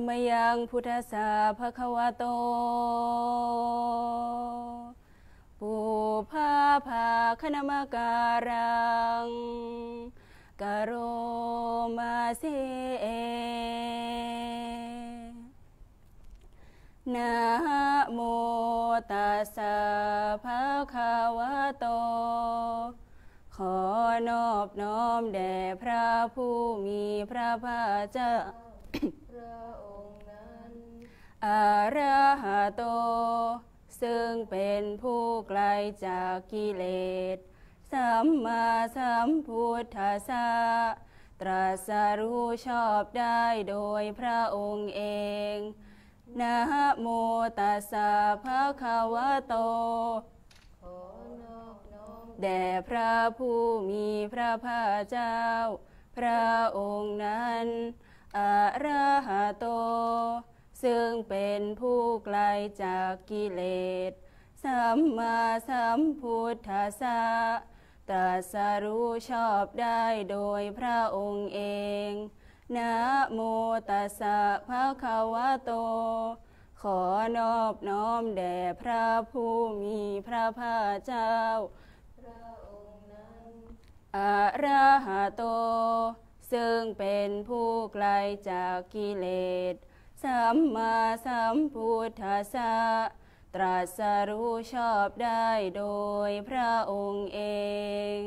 มยังพุทธัสสะภะคะวะโตปุพพาภาคณมการังกโรมาเสนะโมตัสสะภะคะวะโตขอนอบน้อมแด่พระผู้มีพระภาคเจ้าพระองค์นั้นอะระหะโตซึ่งเป็นผู้ไกลจากกิเลสสัมมาสัมพุทธัสสะตรัสรู้ชอบได้โดยพระองค์เองนะโมตัสสะภะคะวะโตขอนอบน้อมแด่พระผู้มีพระภาคเจ้าพระองค์นั้นอะระหะโตซึ่งเป็นผู้ไกลจากกิเลสสัมมาสัมพุทธัสสะตรัสรู้ชอบได้โดยพระองค์เองนะโมตัสสะภะคะวะโตขอนอบน้อมแด่พระผู้มีพระภาคเจ้าพระองค์นั้นอะระหะโตซึ่งเป็นผู้ไกลจากกิเลสสัมมาสัมพุทธัสสะตรัสรู้ชอบได้โดยพระองค์เอง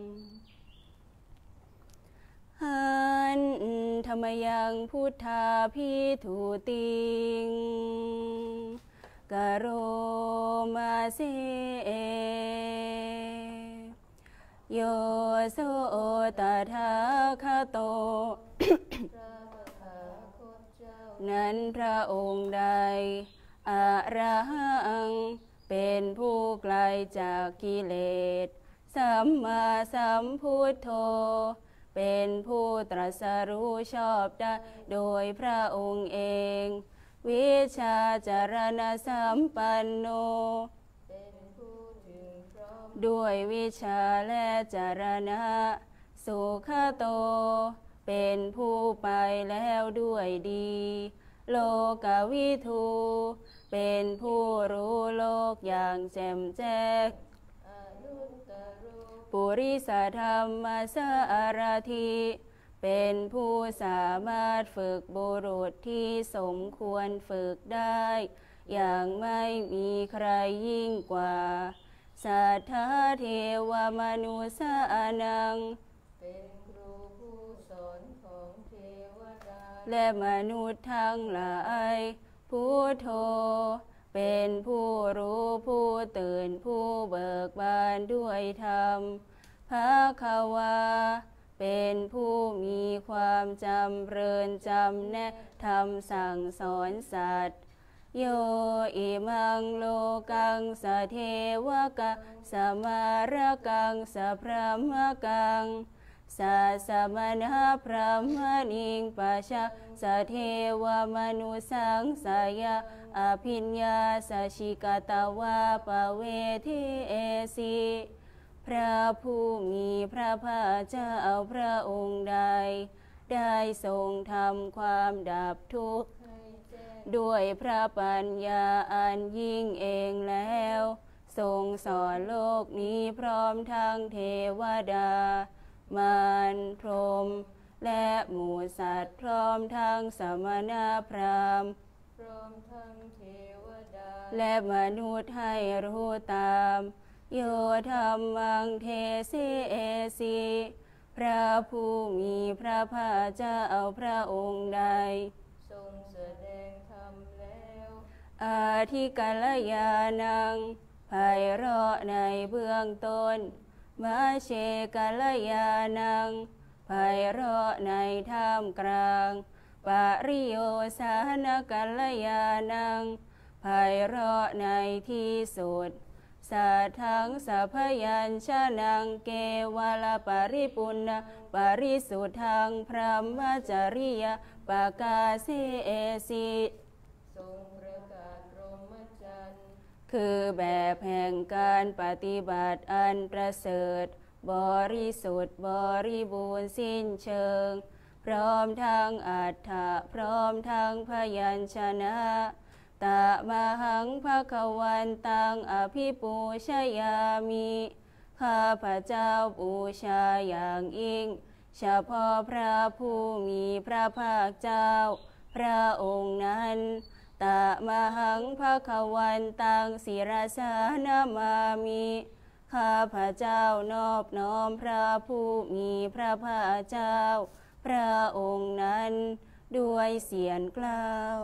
หันธรรมยังพุทธาภิทุติงกโรมาเสโยโสตถาคโตนั้นพระองค์ใดอะระหังเป็นผู้ไกลจากกิเลสสัมมาสัมพุทโธเป็นผู้ตรัสรู้ชอบได้โดยพระองค์เองวิชาจารณสัมปันโนเป็นผู้ถึงพร้อมด้วยวิชาและจารณะสุขโตเป็นผู้ไปแล้วด้วยดีโลกวิทูเป็นผู้รู้โลกอย่างแจ่มแจ้งปุริสธรรมสารถิเป็นผู้สามารถฝึกบุรุษที่สมควรฝึกได้อย่างไม่มีใครยิ่งกว่าสัทธาเทวมนุสสานังเป็นครูผู้สอนของเทวดาและมนุษย์ทั้งหลายพุทโธเป็นผู้รู้ผู้ตื่นผู้เบิกบานด้วยธรรมภคะวาเป็นผู้มีความจำเริญจำแนะธรรมสั่งสอนสัตว์โยอิมังโลกังสเทวกะสมารกังสพรหมกังสัสมณพรหมณิงปัชชะสเทวมนุสังสายาอภิญญาสชิกตวาปเวทิเอสีพระผู้มีพระภาคเจ้าพระองค์ใดได้ทรงทำความดับทุกข์ด้วยพระปัญญาอันยิ่งเองแล้วทรงสอนโลกนี้พร้อมทั้งเทวดามารพรหมและหมู่สัตว์พร้อมทั้งสมณพราหมณ์พร้อมทั้งเทวดาและมนุษย์ให้รู้ตามโยธรรมังเทเสเอสีพระผู้มีพระภาคเจ้าพระองค์ใดทรงแสดงธรรมแล้วอาทิกัลยาณังไพเราะในเบื้องต้นมาเชกัลยาณังไพเราะในท่ามกลางปริโยสานกัลยาณังไพเราะในที่สุดสัทธังสัพยัญชนะเกวลปริปุณณปริสุทธังพรหมจริยปกาเสเอสิทรงประกาศพรหมจรรย์คือแบบแห่งการปฏิบัติอันประเสริฐบริสุทธิ์บริบูรณ์สิ้นเชิงพพร้อมทั้งอัฏฐะพร้อมทั้งพยัญชนะตะมหังภควันตังอภิปูชยามิข้าพระเจ้าบูชาอย่างยิ่งเฉพาะพระผู้มีพระภาคเจ้าพระองค์นั้นตะมหังภควันตังศิรสานามามิข้าพระเจ้านอบน้อมพระผู้มีพระภาคเจ้าพระองค์นั้นด้วยเสียงกล่าว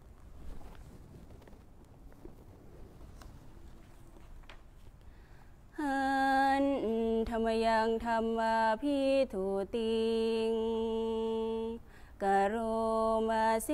หันธรรมยังธรรมาพิทุติงกโรมาเส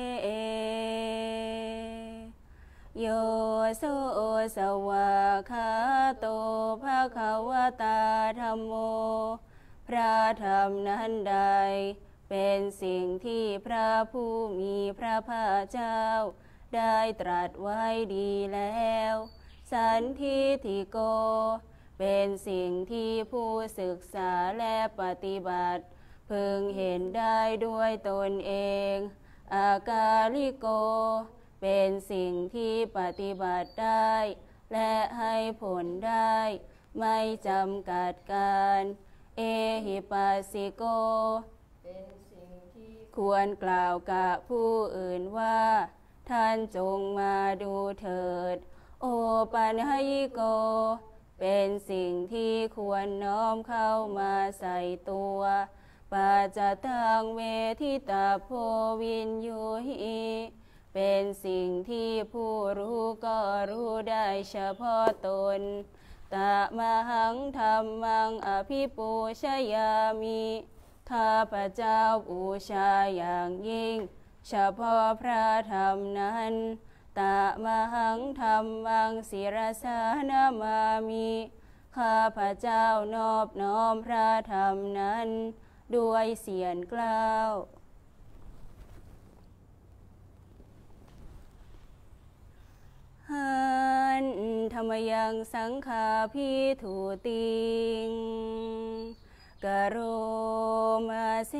โยโสสวะคาโตภควตาธัมโมพระธรรมนั้นใดเป็นสิ่งที่พระผู้มีพระภาคเจ้าได้ตรัสไว้ดีแล้วสันทิฏฐิโกเป็นสิ่งที่ผู้ศึกษาและปฏิบัติพึงเห็นได้ด้วยตนเองอากาลิโกเป็นสิ่งที่ปฏิบัติได้และให้ผลได้ไม่จำกัดการเอหิปัสสิโกเป็นสิ่งที่ควรกล่าวกับผู้อื่นว่าท่านจงมาดูเถิดโอปัญญิโกเป็นสิ่งที่ควรน้อมเข้ามาใส่ตัวปัจจตังเวทิตาโพวินยูหิเป็นสิ่งที่ผู้รู้ก็รู้ได้เฉพาะตนตะมหังธรรมังอภิปูชยามิข้าพระเจ้าบูชาอย่างยิ่งเฉพาะพระธรรมนั้นตะมหังธรรมังศิรสานามามิข้าพระเจ้านอบน้อมพระธรรมนั้นด้วยเสียงกล่าวหันธรรมยังสังฆาพิทุติงกโรมาเส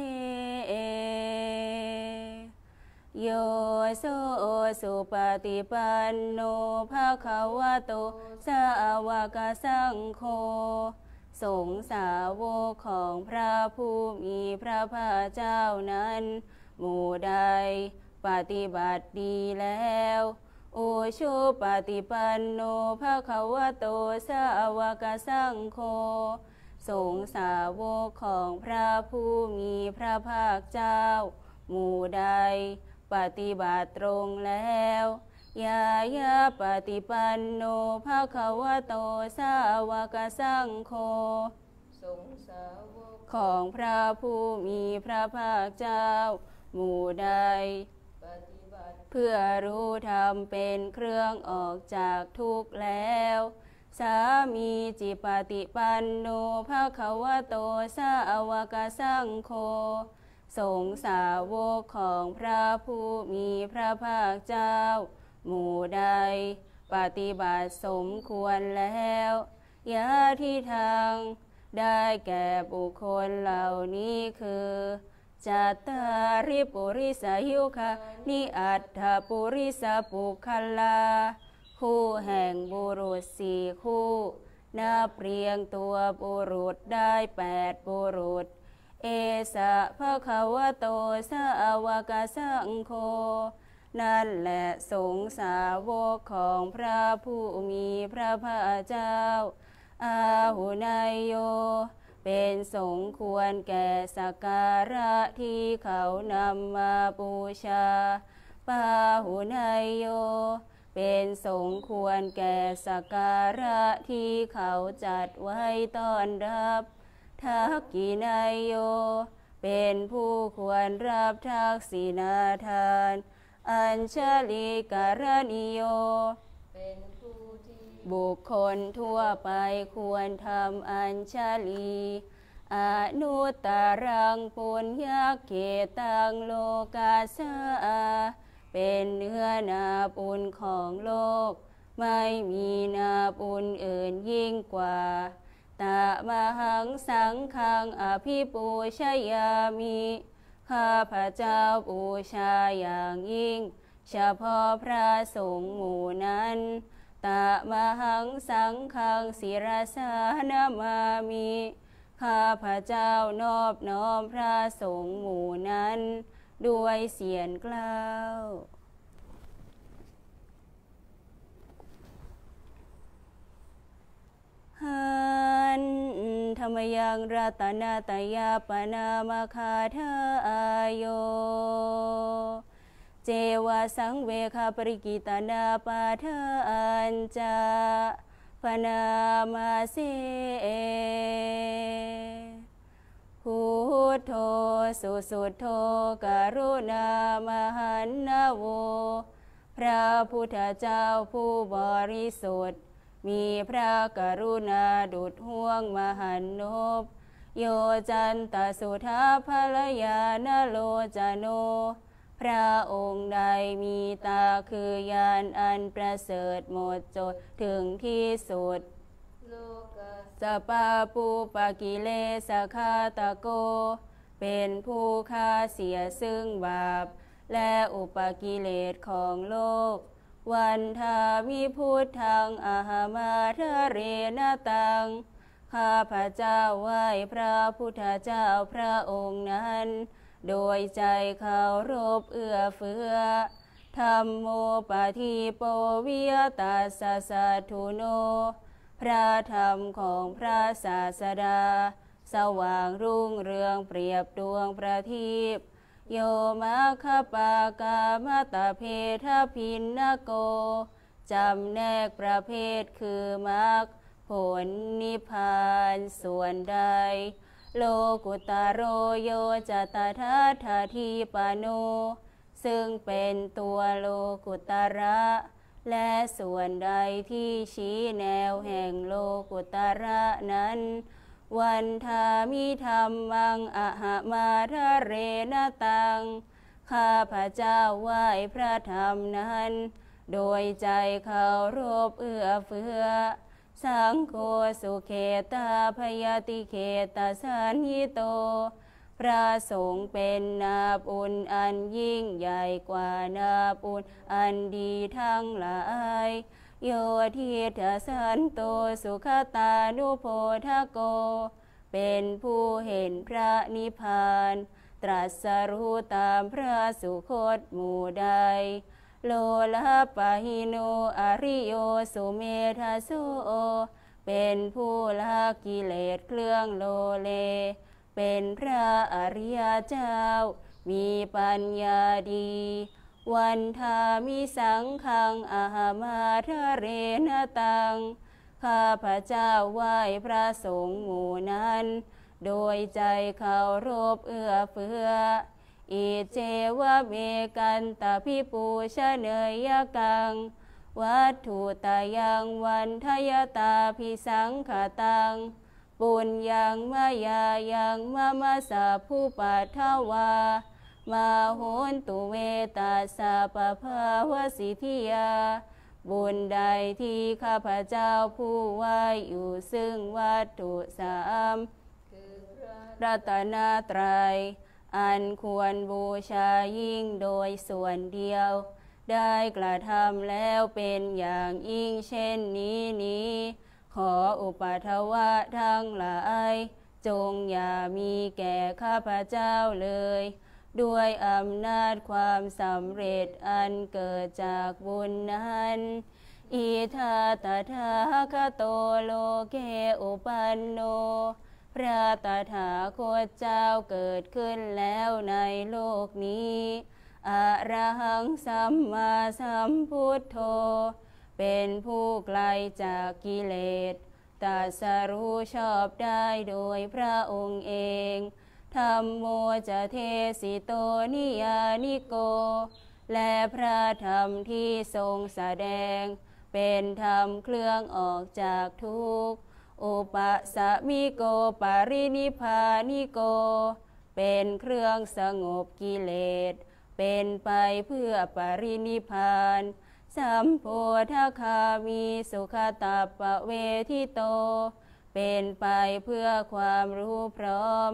โยโสสุปฏิปันโนภควโตสาวกสังโฆสงฆ์สาวกของพระผู้มีพระภาคเจ้านั้นหมู่ใดปฏิบัติดีแล้วโอชุปฏิปันโนภควโตสาวกสังโฆสงฆ์สาวกของพระผู้มีพระภาคเจ้าหมู่ใดปฏิบัติตรงแล้วยายาปฏิปันโนภควโตสาวกสังโฆสงฆ์สาวกของพระผู้มีพระภาคเจ้าหมู่ใดปฏิบัติเพื่อรู้ธรรมเป็นเครื่องออกจากทุกข์แล้วสามีจิปฏิปันโนภควโตสาวกสังโฆสงฆ์สาวกของพระผู้มีพระภาคเจ้าหมู่ใดปฏิบัติสมควรแล้วยะที่ทางได้แก่บุคคลเหล่านี้คือจัตตาริปุริสยุคานิอัตถปุริสปุคลาคู่แห่งบุรุษสี่คู่นับเรียงตัวบุรุษได้8บุรุษเอสะภควโตสาวกสังโฆนั่นแหละสงฆ์สาวกของพระผู้มีพระภาคเจ้าอาหุนายโยเป็นสงควรแก่สักการะที่เขานำมาบูชาปาหุนายโยเป็นสงควรแก่สักการะที่เขาจัดไว้ต้อนรับทักกินายโยเป็นผู้ควรรับทักษิณาทานอัญชลิการณิโยเป็นผู้ที่บุคคลทั่วไปควรทำอัญชลีอนุตตรังปุญญเกตังโลกาสาเป็นเนื้อนาบุญของโลกไม่มีนาบุญอื่นยิ่งกว่าตะมหังสังฆังอภิปูชยามิข้าพเจ้าบูชาอย่างยิ่งเฉพาะพระสงฆ์หมู่นั้นตมหังสังฆังศิรสานามามิข้าพเจ้านอบน้อมพระสงฆ์หมู่นั้นด้วยเสียงกล้าวหันธรรมยังรัตนาตยาปนามาคาทายโยเจวะสังเวคาปริกิตานาปาทานจาปนามาเสพุทโธสุสุทโธกรุณามหันนาโวพระพุทธเจ้าผู้บริสุทธิ์มีพระกรุณาดุจห่วงมหันนบโยจันตสุทาภลยานโลจโนพระองค์ใดมีตาคือยานอันประเสริฐหมดจดถึงที่สุดสปาปูปกิเลสคาตโกเป็นผู้ฆ่าเสียซึ่งบาปและอุปกิเลสของโลกวันทามิพุทธังอาหามาทะเรนตังข้าพเจ้าไหว้พระพุทธเจ้าพระองค์นั้นโดยใจเคารพเอื้อเฟื้อธัมโมปะทีโปวิยตัสสะสัทธุโนพระธรรมของพระศาสดาสว่างรุ่งเรืองเปรียบดวงประทีปโยมัคคปากามตะเพทพินนโกจำแนกประเภทคือมรรคผลนิพพานส่วนใดโลกุตโรโยจตถาทาทีปโนซึ่งเป็นตัวโลกุตระและส่วนใดที่ชี้แนวแห่งโลกุตระนั้นวันทามิธรรมังอหมาทะเรนตังข้าพเจ้าไหว้พระธรรมนั้นโดยใจเคารพเอื้อเฟื้อสังโฆสุเขตาพยติเขตสันยิโตพระสงฆ์เป็นนาบุญอันยิ่งใหญ่กว่านาบุญอันดีทั้งหลายโยทิทสันโตสุขตานุโพธโกเป็นผู้เห็นพระนิพพานตรัสรู้ตามพระสุคตหมู่ใดโลลปะหิโนอริโยสุเมธาโสเป็นผู้ละกิเลสเครื่องโลเลเป็นพระอริยเจ้ามีปัญญาดีวันทามิสังฆังอาหามาทะเรนตังข้าพเจ้าไหว้พระสงฆ์หมู่นั้นโดยใจเคารพเอื้อเฟื้ออิเจวะเมกันตาพิปูชเนยกังวัตถุตายังวันทยตาพิสังขตังปุญญังมายายังมะมะสะผู้ปัทถวามาโหนตุเวตัสสะปะภาวสิทธิยาบุญใดที่ข้าพเจ้าผู้ไหว้อยู่ซึ่งวัตถุสามคือพระรัตนตรัยอันควรบูชายิ่งโดยส่วนเดียวได้กระทำแล้วเป็นอย่างยิ่งเช่นนี้ขออุปถวะทั้งหลายจงอย่ามีแก่ข้าพเจ้าเลยด้วยอำนาจความสำเร็จอันเกิดจากบุญนั้นอิทาตถาคโตโลเกอุปันโนพระตถาคตเจ้าเกิดขึ้นแล้วในโลกนี้อะระหังสัมมาสัมพุทโธเป็นผู้ไกลจากกิเลสตรัสรู้ชอบได้โดยพระองค์เองธัมโมจะเทสิโตนิยานิโกและพระธรรมที่ทรงแสดงเป็นธรรมเครื่องออกจากทุกข์อุปสมิโกปรินิพพานิโกเป็นเครื่องสงบกิเลสเป็นไปเพื่อปรินิพพานสัมโพธคามีสุขตาปเวทิโตเป็นไปเพื่อความรู้พร้อม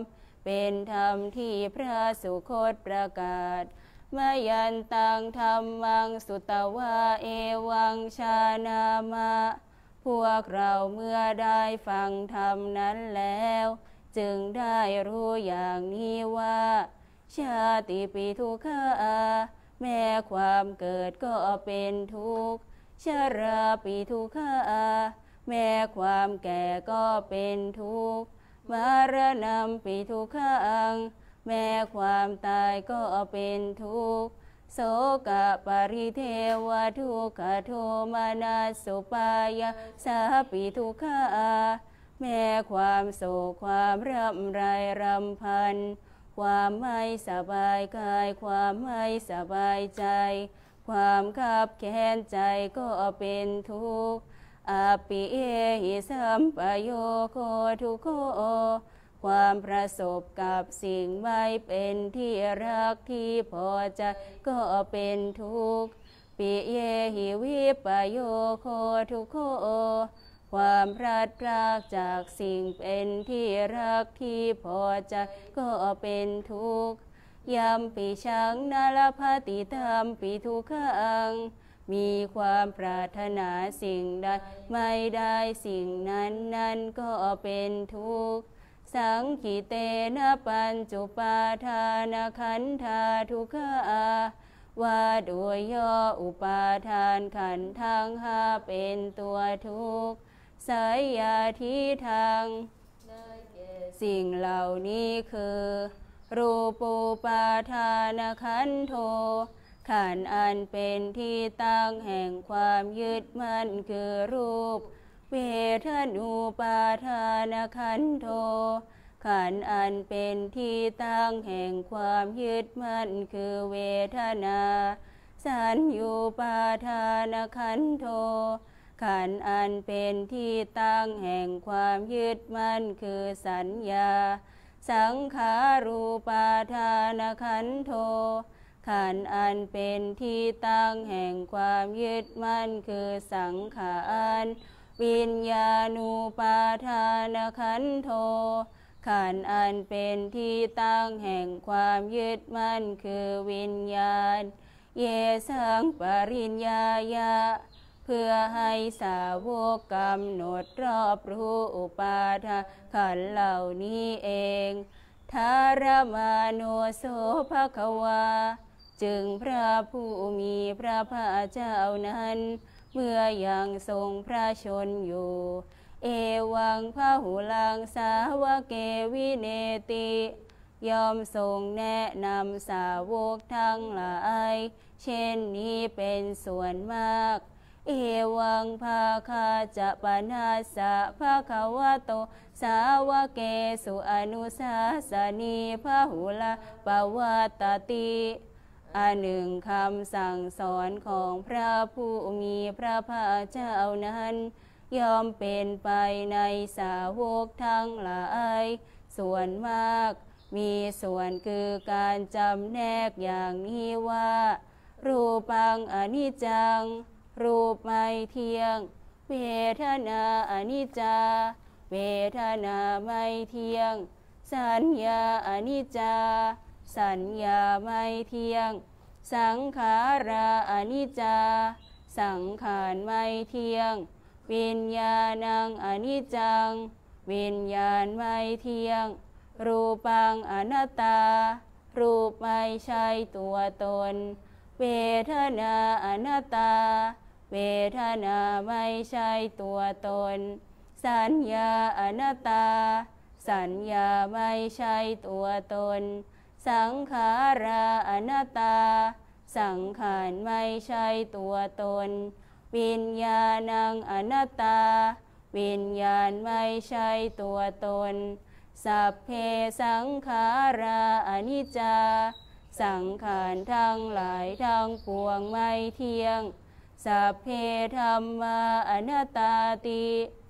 เป็นธรรมที่พระสุคตประกาศมายันตังธรรมังสุตวาเอวังชานามะพวกเราเมื่อได้ฟังธรรมนั้นแล้วจึงได้รู้อย่างนี้ว่าชาติปิทุกขาแม้ความเกิดก็เป็นทุกข์ชราปิทุกขาแม้ความแก่ก็เป็นทุกข์มรณะปิทุกขังแม้ความตายก็เป็นทุกข์โสกปริเทวทุกขโทมนัสสุปายาสาปิทุกขาแม้ความโศกความร่ำไรรำพันความไม่สบายกายความไม่สบายใจความคับแค้นใจก็เป็นทุกข์อปิเอหิสัมปโยโคทุกโขความประสบกับสิ่งไม่เป็นที่รักที่พอใจก็เป็นทุกข์ปิเยหิวิปโยโคทุกโขความพลัดพรากจากสิ่งเป็นที่รักที่พอใจก็เป็นทุกข์ยัมปิชังนาลภติธรรมปิทุกขังมีความปรารถนาสิ่งใดไม่ได้สิ่งนั้นก็เป็นทุกข์สังขิเตนะปัญจุปาทานขันธาทุกขาว่าโดยย่ออุปาทานขันธ์ทั้งห้าเป็นตัวทุกข์สายาทิทางสิ่งเหล่านี้คือรูปูปาทานขันโธขันธ์อันเป็นที่ตั้งแห่งความยึดมั่นคือรูปเวทนูปาทานขันโธขันธ์อันเป็นที่ตั้งแห่งความยึดมั่นคือเวทนาสัญญูปาทานขันโธขันธ์อันเป็นที่ตั้งแห่งความยึดมั่นคือสัญญาสังขารูปาทานขันโธขันธ์อันเป็นที่ตั้งแห่งความยึดมั่นคือสังขารวิญญาณูปาทานขันโธขันธ์อันเป็นที่ตั้งแห่งความยึดมั่นคือวิญญาณเยสังปริญญายะเพื่อให้สาวกกำหนดรอบรู้อุปาทานขันธ์เหล่านี้เองทารมาโนโสภควาจึงพระผู้มีพระภาคเจ้านั้นเมื่อยังทรงพระชนอยู่เอวังพหุลังสาวเกวิเนติยอมทรงแนะนำสาวกทั้งหลายเช่นนี้เป็นส่วนมากเอวังภาคาจะปนาสะภะคะวะโตสาวเกสุอนุสาสนีพหุลาปวัตติอันหนึ่งคำสั่งสอนของพระผู้มีพระภาคเจ้านั้นย่อมเป็นไปในสาวกทั้งหลายส่วนมากมีส่วนคือการจำแนกอย่างนี้ว่ารูปังอนิจจังรูปไม่เที่ยงเวทนาอนิจจาเวทนาไม่เที่ยงสัญญาอนิจจาสัญญาไม่เที่ยงสังขาราอนิจจาสังขารไม่เที่ยงวิญญาณังอนิจจังวิญญาณไม่เที่ยงรูปังอนัตตารูปไม่ใช่ตัวตนเวทนาอนัตตาเวทนาไม่ใช่ตัวตนสัญญาอนัตตาสัญญาไม่ใช่ตัวตนสังขาราอนัตตาสังขารไม่ใช่ตัวตนวิญญาณังอนัตตาวิญญาณไม่ใช่ตัวตนสัพเพสังขาราอนิจจาสังขารทั้งหลายทั้งปวงไม่เที่ยงสัพเพธัมมาอนัตตาติ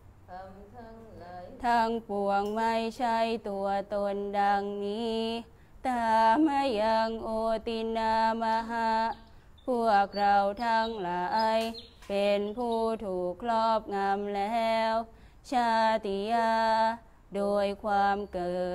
ทั้งปวงไม่ใช่ตัวตนดังนี้ตามยังโอตินามหะพวกเราทั้งหลายเป็นผู้ถูกครอบงำแล้วชาติยาโดยความเกิด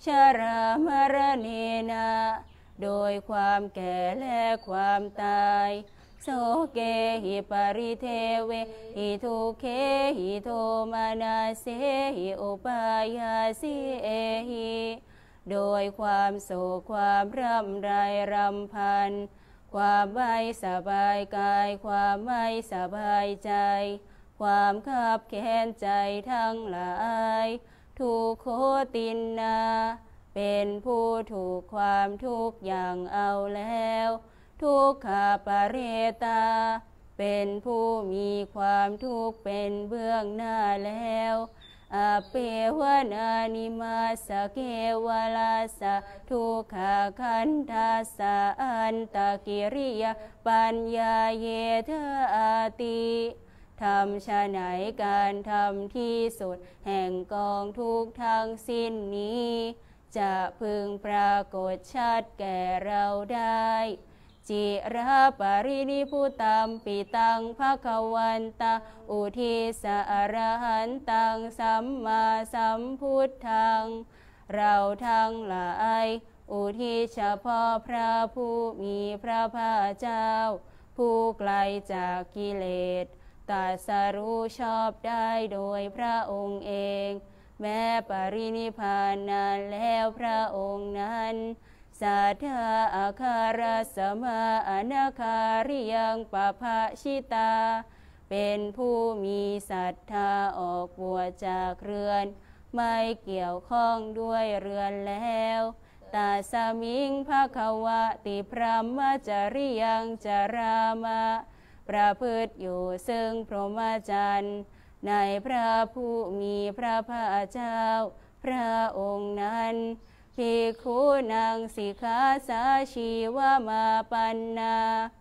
ชรามรณเนนะโดยความแก่และความตายโสเกหิปริเทเวหิทุเคหิโทมานาเสหิอุปายาสิเอหิโดยความโศกความร่ำไรรำพันความไม่สบายกายความไม่สบายใจความคับแค้นใจทั้งหลายทุกโคตินนาเป็นผู้ถูกความทุกข์อย่างเอาแล้วทุกขปะเรตาเป็นผู้มีความทุกข์เป็นเบื้องหน้าแล้วอเปวนานิมาสเกวลาสะทุกขคันธาสะอันตกิริยปัญญาเยเทอาติทำชะไหนการทำที่สุดแห่งกองทุกข์ทั้งสิ้นนี้จะพึงปรากฏชัดแก่เราได้จิระปรินิพุตัมปิตังภควันตาอุทิสอรหันตังสัมมาสัมพุทธังเราทั้งหลายอุทิศเฉพาะพระผู้มีพระภาคเจ้าผู้ไกลจากกิเลสตรัสรู้ชอบได้โดยพระองค์เองแม้ปรินิพพานนานแล้วพระองค์นั้นสัทธาอาคารสมาอนาคาริยังปะภะชิตาเป็นผู้มีศรัทธาออกบวชจากเรือนไม่เกี่ยวข้องด้วยเรือนแล้วตาสมิงภควติพรหมจริยังจรามะประพฤติอยู่ซึ่งพรหมจรรย์ในพระผู้มีพระภาคเจ้าพระองค์นั้นภิกขุนังสิกขาสาชีวมาปันนา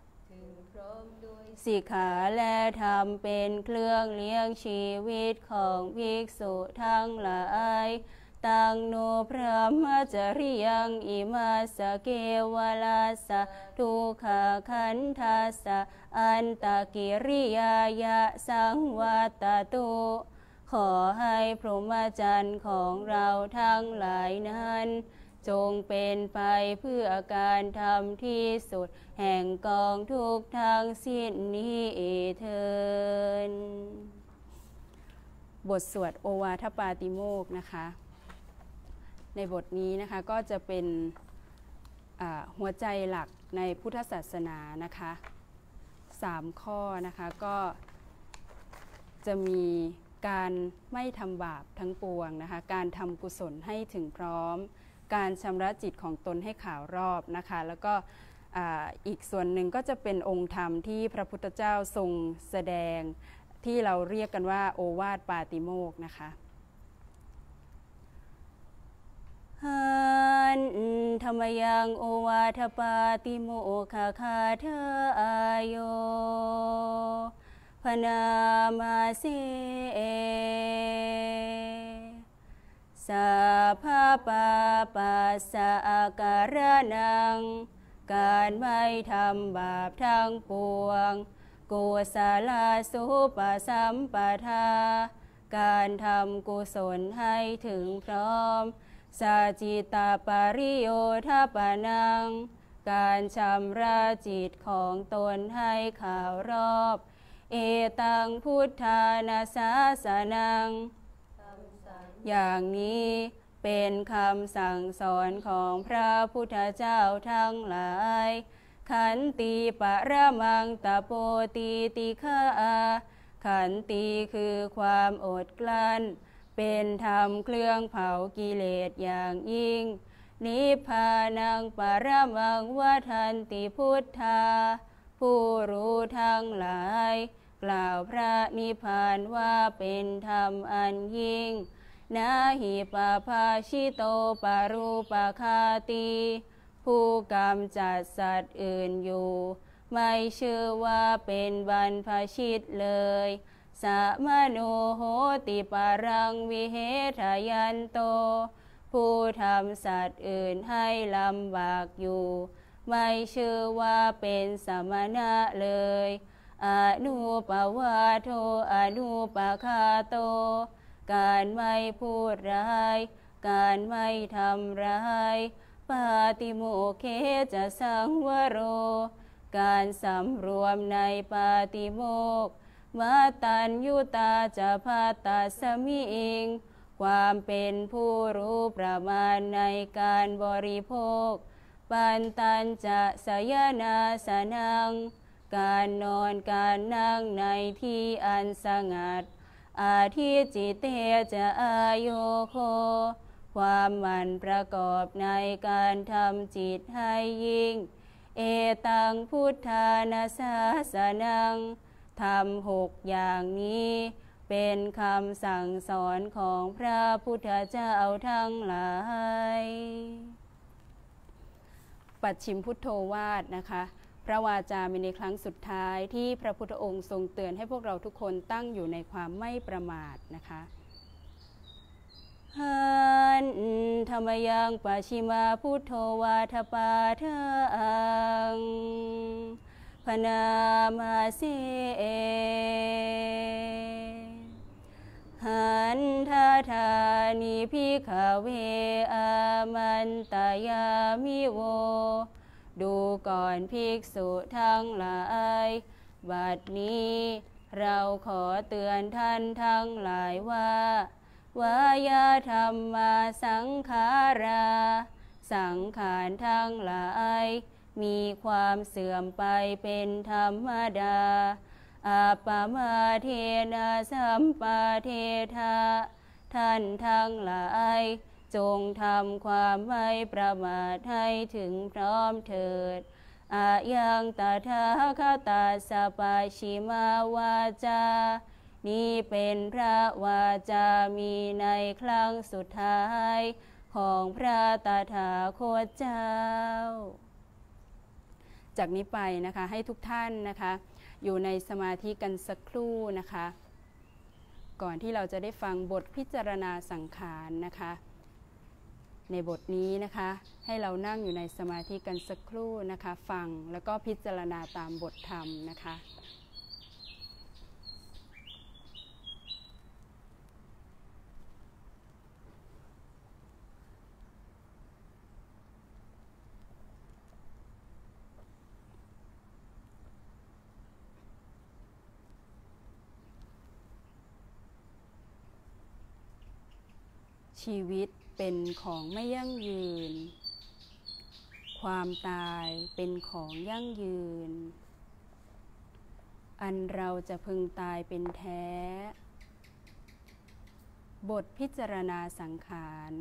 สิกขาและธรรมเป็นเครื่องเลี้ยงชีวิตของภิกษุทั้งหลายตังโนพระมจริยังอิมาสเกวลาสะทุกขคันธาสะอันตกิริยายะสังวัตตุขอให้พรหมจรรย์ของเราทั้งหลายนั้นจงเป็นไปเพื่อการทำที่สุดแห่งกองทุกข์ทั้งสิ้นนี้เถิดบทสวดโอวาทปาติโมกข์นะคะในบทนี้นะคะก็จะเป็นหัวใจหลักในพุทธศาสนานะคะ3ข้อนะคะก็จะมีการไม่ทำบาปทั้งปวงนะคะการทำกุศลให้ถึงพร้อมการชำระจิตของตนให้ขาวรอบนะคะแล้วก็อีกส่วนหนึ่งก็จะเป็นองค์ธรรมที่พระพุทธเจ้าทรงแสดงที่เราเรียกกันว่าโอวาทปาติโมกข์นะคะหันธรรมยังโอวาทปาติโมกขคาเทอายโยพนามาเสสัพพะปาปัสสะอาการนังการไม่ทำบาปทั้งปวงกุศลสุปสัมปทาการทำกุศลให้ถึงพร้อมสัจจิตาปริโยทปนังการชำระจิตของตนให้ขาวรอบเอตังพุทธานาสาสนังอย่างนี้เป็นคำสั่งสอนของพระพุทธเจ้าทั้งหลายขันติปะระมังตะโปติติฆาขันติคือความอดกลั้นเป็นธรรมเครื่องเผากิเลสอย่างยิ่งนิพพานังปะระมังวทันติพุทธาผู้รู้ทั้งหลายกล่าวพระนิพพานว่าเป็นธรรมอันยิ่งนาหิปะภาชิโตปารูปะคาติผู้กำจัดสัตว์อื่นอยู่ไม่เชื่อว่าเป็นบรรพชิตเลยสามโนโหติปารังวิเหทยันโตผู้ทำสัตว์อื่นให้ลำบากอยู่ไม่เชื่อว่าเป็นสมณะเลยอนุปวาโทอนุปคาโตการไม่พูดร้ายการไม่ทำร้ายปาติโมกเขจะสังวโรการสำรวมในปาติโมกข์มัตตัญญูตาจะภัตตัสสมิอิงความเป็นผู้รู้ประมาณในการบริโภคปันตัญจะสยนาสนังการนอนการนั่งในที่อันสงัดอาทิจิตเตจะอาโยโคความหมั่นประกอบในการทำจิตให้ยิ่งเอตังพุทธานาสาสนังทำ6อย่างนี้เป็นคำสั่งสอนของพระพุทธเจ้าทั้งหลายปัจฉิมพุทโธวาทนะคะพระวาจามีในครั้งสุดท้ายที่พระพุทธองค์ทรงเตือนให้พวกเราทุกคนตั้งอยู่ในความไม่ประมาทนะคะหันธรรมยังปัจฉิมาพุทโธวาทปาทังพนามาเสหันทาธานิภิกขเวอามันตายามิโวดูก่อนภิกษุทั้งหลายบัดนี้เราขอเตือนท่านทั้งหลายว่าวายาธรรมาสังขาราสังขารทั้งหลายมีความเสื่อมไปเป็นธรรมดาอาปามาเทนะสัมปาเทธาท่านทั้งหลายจงทำความไม่ประมาทให้ถึงพร้อมเถิดอายังตถาคตาสปาชิมาวาจานี้เป็นพระวาจามีในครั้งสุดท้ายของพระตถาคตเจ้าจากนี้ไปนะคะให้ทุกท่านนะคะอยู่ในสมาธิกันสักครู่นะคะก่อนที่เราจะได้ฟังบทพิจารณาสังขารนะคะในบทนี้นะคะให้เรานั่งอยู่ในสมาธิกันสักครู่นะคะฟังแล้วก็พิจารณาตามบทธรรมนะคะชีวิตเป็นของไม่ยั่งยืนความตายเป็นของยั่งยืนอันเราจะพึงตายเป็นแท้บทพิจารณาสังขาร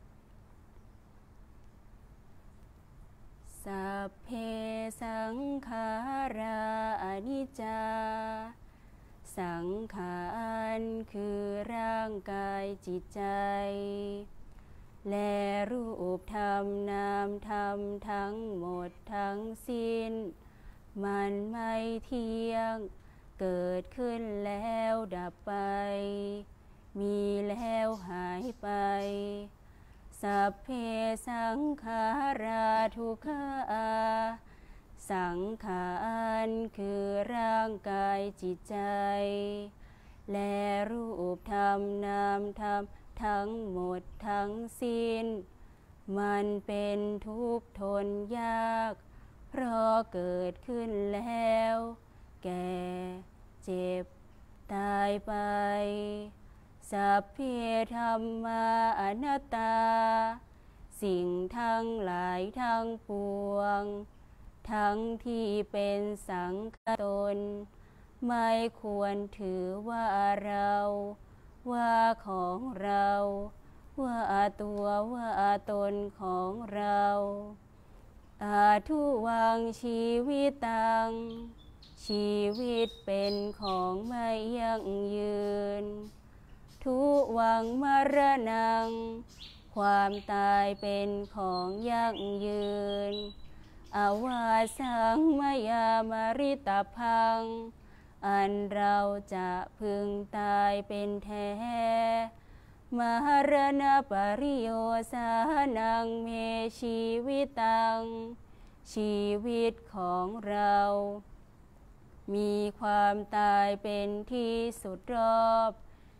สัพเพสังขาราอนิจจาสังขารคือร่างกายจิตใจและรูปธรรมนามธรรมทั้งหมดทั้งสิ้นมันไม่เที่ยงเกิดขึ้นแล้วดับไปมีแล้วหายไปสัพเพสังขาราทุกขาสังขารคือร่างกายจิตใจและรูปธรรมนามธรรมทั้งหมดทั้งสิ้นมันเป็นทุกข์ทนยากเพราะเกิดขึ้นแล้วแก่เจ็บตายไปสัพเพธัมมาอนัตตาสิ่งทั้งหลายทั้งปวงทั้งที่เป็นสังขารตนไม่ควรถือว่าเราว่าของเราว่าตัวว่าตนของเราอาทุวังชีวิตตังชีวิตเป็นของไม่ยั่งยืนทุวังมรณังความตายเป็นของยั่งยืนอวาสังมยามริตพังอันเราจะพึงตายเป็นแท้มรณปริโยสานังเมชีวิตังชีวิตของเรามีความตายเป็นที่สุดรอบ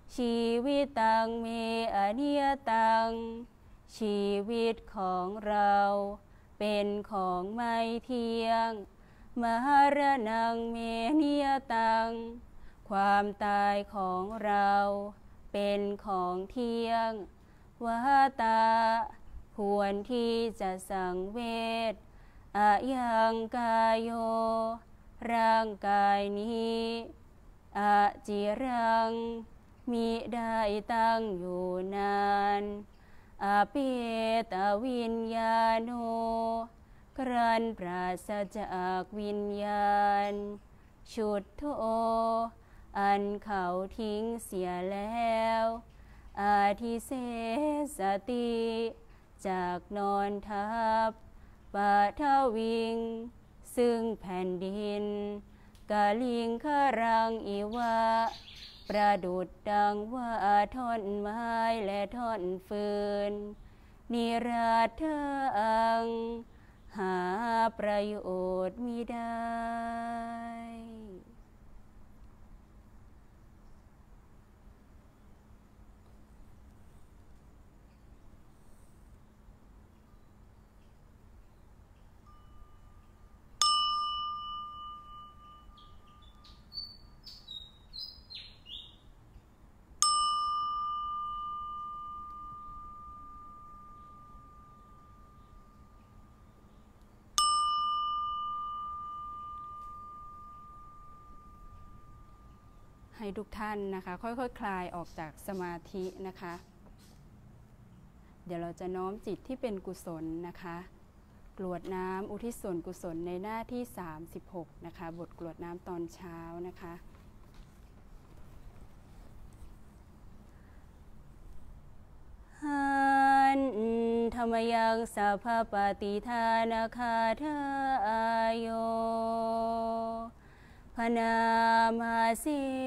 ชีวิตตังเมอนิยตังชีวิตของเราเป็นของไม่เที่ยงมหรณังเมนิยตังความตายของเราเป็นของเที่ยงวหตาควรที่จะสังเวชอายังกายโยร่างกายนี้อาจิรังมิได้ตั้งอยู่นานอาเปตวิญญาโนครั้นปราศจากวิญญาณชุดโธอันเขาทิ้งเสียแล้วอาทิเสสติจากนอนทับปะทวิงซึ่งแผ่นดินกาลิงครังอิวะประดุจดังว่าท่อนไม้และท่อนฟืนนิราธอังหาประโยชน์มิได้ให้ทุกท่านนะคะค่อยๆ คลายออกจากสมาธินะคะเดี๋ยวเราจะน้อมจิตที่เป็นกุศลนะคะกรวดน้ำอุทิศส่วนกุศลในหน้าที่36นะคะบทกรวดน้ำตอนเช้านะคะหันธรรมยังสัพพปฏิทานาคาทายโยพนามาเส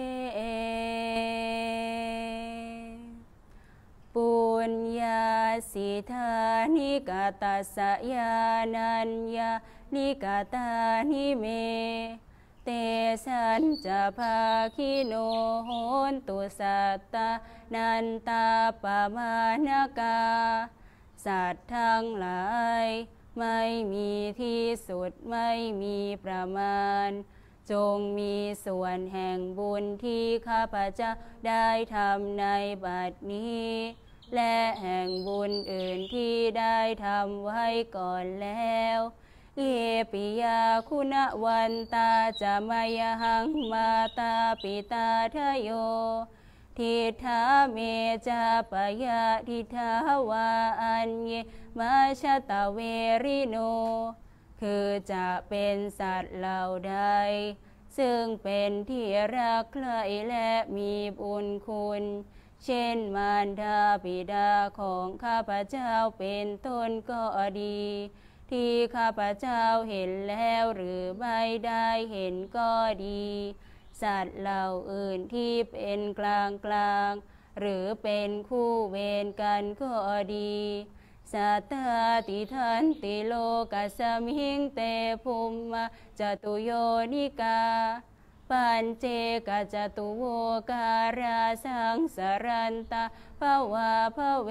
ปุญญาสิทานิกาตัสสยานัญญานิกาตานิเมเตสัญจะภาคิโนโหนตุสัตตานันตาปมานกาสัตว์ทั้งหลายไม่มีที่สุดไม่มีประมาณจงมีส่วนแห่งบุญที่ข้าพเจ้าได้ทำในบัดนี้และแห่งบุญอื่นที่ได้ทำไว้ก่อนแล้วเอปิยาคุณวันตาจะมายหังมาตาปิตาทโยทิฏฐาเมจาปยาทิฏฐาวาอัญเยมาชตเวริโนคือจะเป็นสัตว์เหล่าใดซึ่งเป็นที่รักใคร่และมีบุญคุณเช่นมารดาบิดาของข้าพเจ้าเป็นต้นก็ดีที่ข้าพเจ้าเห็นแล้วหรือไม่ได้เห็นก็ดีสัตว์เหล่าอื่นที่เป็นกลางหรือเป็นคู่เวรกันก็ดีสัตตาติทันติโลกัสสมิงเตภูมิจตุโยนิกาปัญเจกจตุโวการาสังสรันตาภวาภเว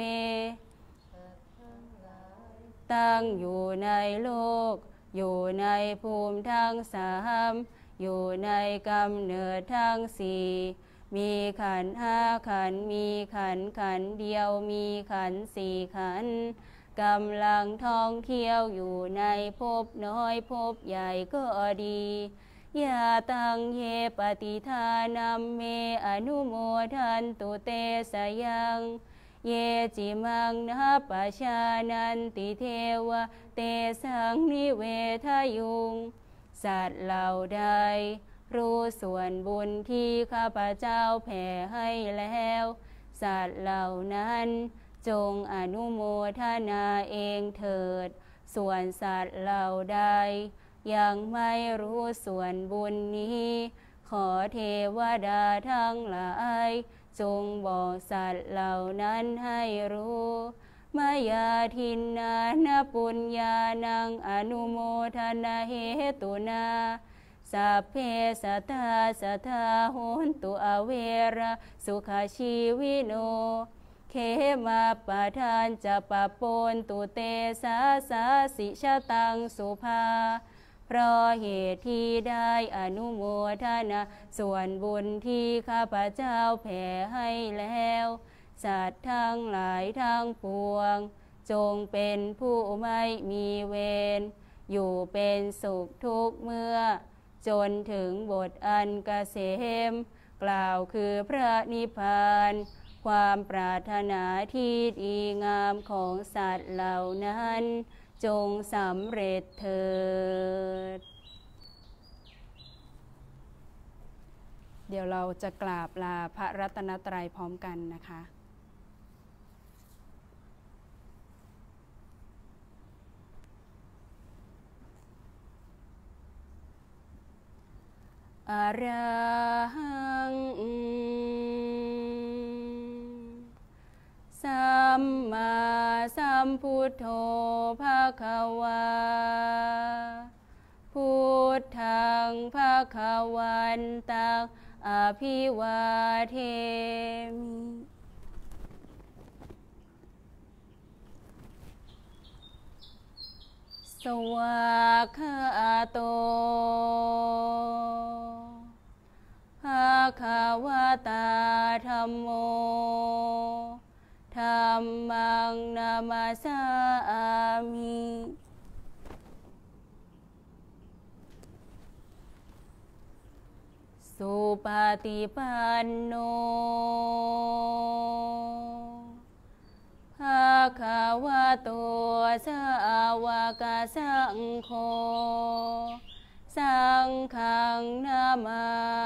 ตั้งอยู่ในโลกอยู่ในภูมิทั้งสามอยู่ในกำเนิดทั้งสี่มีขันธ์ห้าขันธ์มีขันธ์เดียวมีขันธ์สี่ขันธ์กำลังท่องเที่ยวอยู่ในภพน้อยภพใหญ่ก็ดียาตังเยปฏิทานัมเมอนุโมทันตุเตสยังเยจิมังนะปะชานันติเทวะเตสังนิเวทยุงสัตว์เหล่าใดรู้ส่วนบุญที่ข้าพเจ้าแผ่ให้แล้วสัตว์เหล่านั้นจงอนุโมทนาเองเถิดส่วนสัตว์เหล่าใดยังไม่รู้ส่วนบุญนี้ขอเทวดาทั้งหลายจงบอกสัตว์เหล่านั้นให้รู้มายาทินนานะปุญญานังอนุโมทนาเหตุนาสัพเพสัตตาสัทธาโหนตุอเวระสุขชีวิโนเขมาปะทานจะปะปนตุเตสาสาสิชะตังสุภาเพราะเหตุที่ได้อนุโมทนาส่วนบุญที่ข้าพเจ้าแผ่ให้แล้วสัตว์ทั้งหลายทั้งปวงจงเป็นผู้ไม่มีเวรอยู่เป็นสุขทุกเมื่อจนถึงบทอันเกษมกล่าวคือพระนิพพานความปรารถนาที่ดีงามของสัตว์เหล่านั้นจงสำเร็จเถิดเดี๋ยวเราจะกราบลาพระรัตนตรัยพร้อมกันนะคะอะระหังสัมมาสัมพุทโธภควาพุทธังภควันตังอภิวาเทมิสวากขาโตภควตาธัมโมธัมมังนามัสสามิสุปฏิปันโนภควโตสาวกสังโฆสังฆังนามา